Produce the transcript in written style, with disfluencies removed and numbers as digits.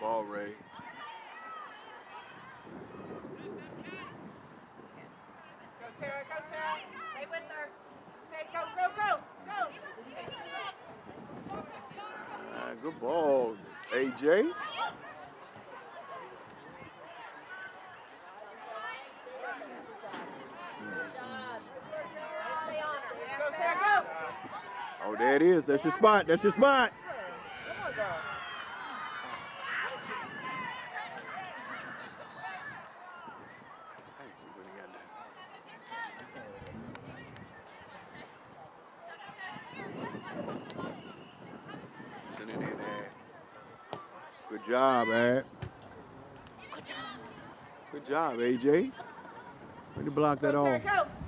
ball, Ray. Go, Sarah. Go, Sarah. Stay with her. Stay. Go, go, go. Go. Good ball, AJ. Go, Sarah, go. Oh, there it is. That's your spot. That's your spot. Come on, girl. Good job, man. Good job, AJ. Way to block that off. Go.